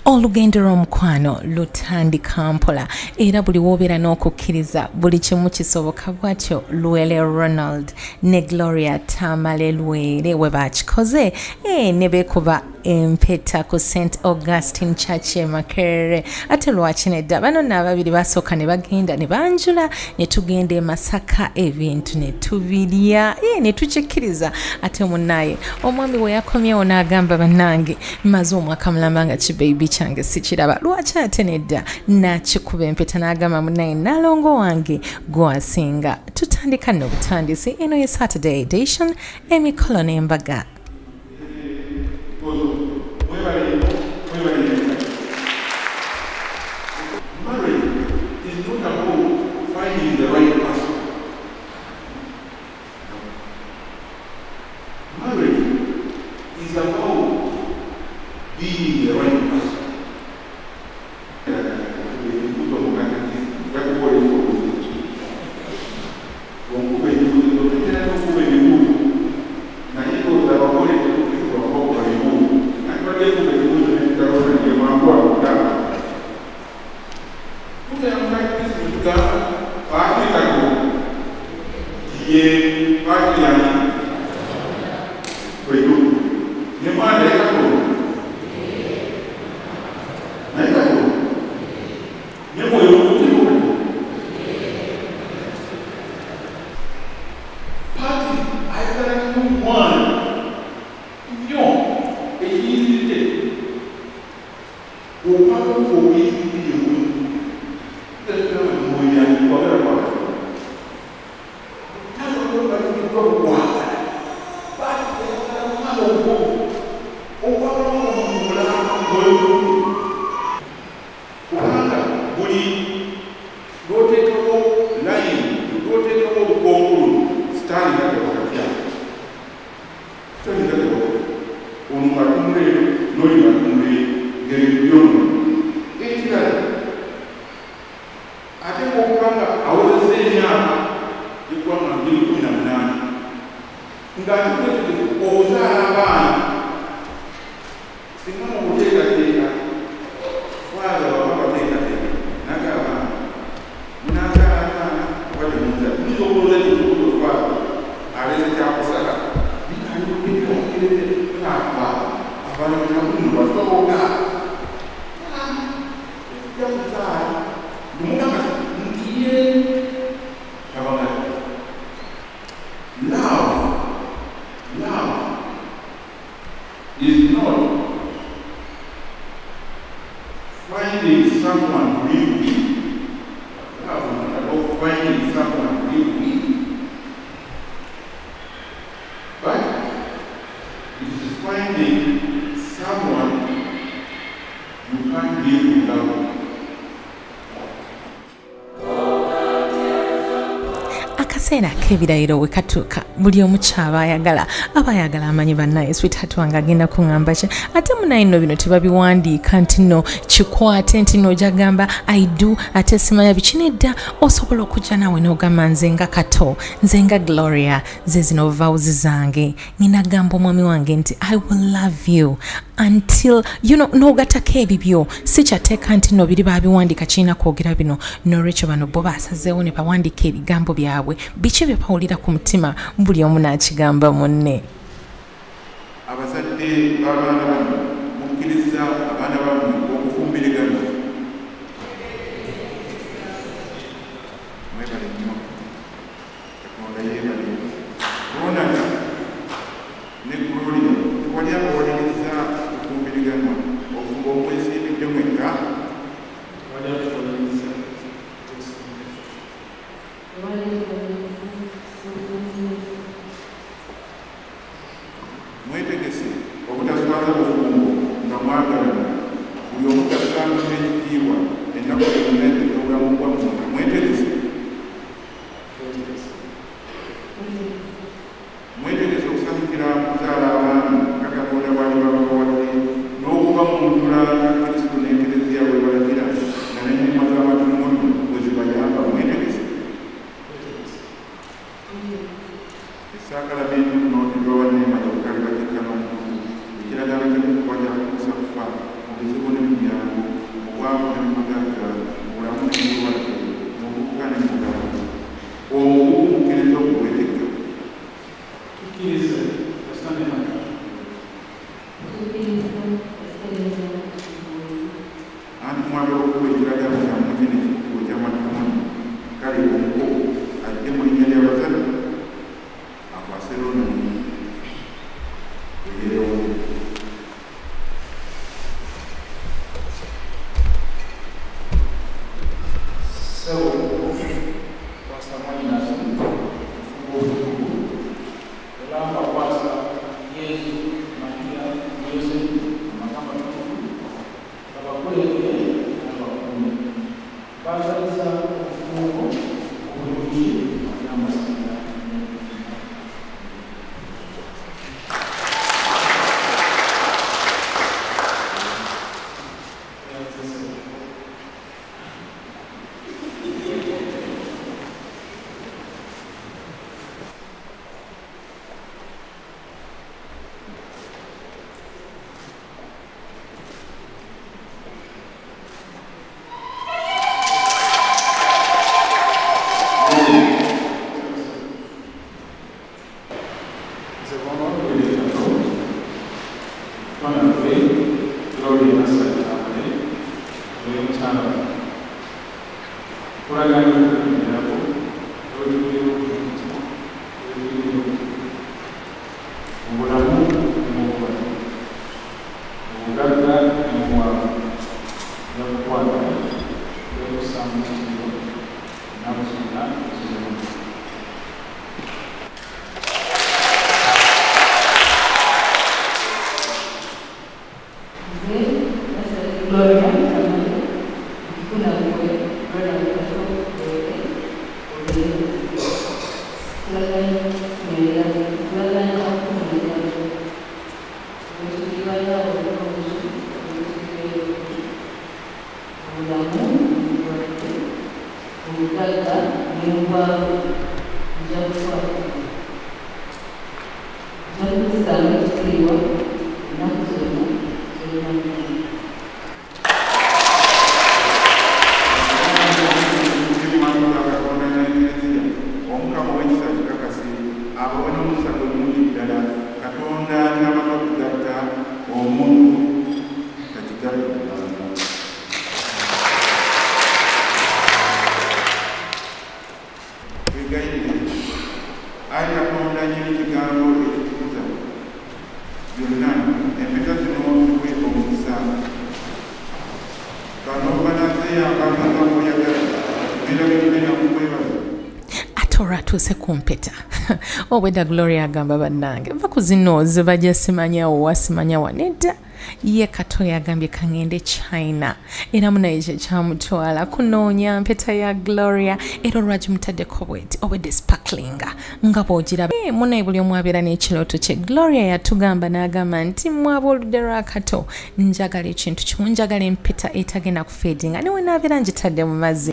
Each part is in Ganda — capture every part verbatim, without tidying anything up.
olugendo lw'omukwano lutandika mpola era buli wobeera n'okukkiriza buli kimu kisoboka bwatyo. Luwele Ronald ne Gloria Tamale Luwele we bakikoze e ne beekuba empeta ku Saint Augustine Church e Makerere. Ate lwaki nedda bano n'ababiri basooka ne bagenda ne banjula ne tugenda e Masaka ebintu ne tubirya e ne tukikkiriza. Ate munnaye omwami we yakomyewo n'agamba bannange maze omwaka mulamba nga kibeebi kyange sikiraba lwaki ate nedda nakikuba empeta n'agamba munnaye nalongo wange gwasinga. Tutandika nno butandisi. Eno ye Saturday edition emikolo n'embaga. Akaseera k'ebirayiro we katuuka buli omu kyaba ayagala aba ayagala amanyi bannaye sweetheart wange agenda kuŋŋamba ki ate munaye nno bino tebabiwandiika nti nno kikwate nti nno ojja gamba I do ate simanya biki nedda osobola okujja naawe n'ogamba nze nga Kato nze nga Gloria ze zino vowels zange nina gamba omwami wange nti I will love you until you know n'ogatako ebibyo si kyateeka nti nno biri baabiwandiika kirina kwogera bino n'olwekyo bano bo baasazeewo ne bawandiika ebigambo byabwe biki bye bawulira ku mutima buli omu n'akigamba munne. Abazadde b'abaana bammwe mukkiriza abaana bammwe okufumbirigana. Mwebale nnyo Katonda yeebale. Ronald ne Gloria tewali abawaliriza okufumbirigana okufumba okwesiimidde mwekka. Mwetegese obutaswaza bufumbo nga mwagalana buli omu tasambisa ekitiibwa ennaku emunete obulamu bwammwe. Mwetegese mwetegese okusanyukira kuzaala abaana nga Katonda bwali babawadde n'okuba mu ntulanga Kristo n'enkereziya bwe balagira nga n'ennyuma z'amatumudu bwe zibayamba. Mwetegese esakramenti n'otebwa wanneema yokukalibatikano ekiragala ky'okukwata kusa kufa mu bizibu ne mu byalo anti mwali okuba ekiragano kyamu kino ekikubo ky'amatumoni kale omuko ajje mu linnya ly'abazadde akwase Ronald eyeewo. Atuuse kumpeta obwedda Gloria agamba bannange nva ku zino ze bajja simanyawo wasimanyawa nedda ye Kato yagambye kangende China era munaye kye kyamutwala kunoonya mpeta ya Gloria era olwaki mutaddeko bweti obwedde sparklinga nga bw'ogiraba e munaye buli omu abeera n'ekirooto kye. Gloria yatugamba n'agamba nti mwaba oludde lwa Kato njagala ekintu kimu njagala empeta etagenda kufeedinga newe naabeera ngitadde mu mazzi.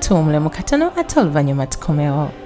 tuwumule mu katono ate oluvannyuma tukomewo.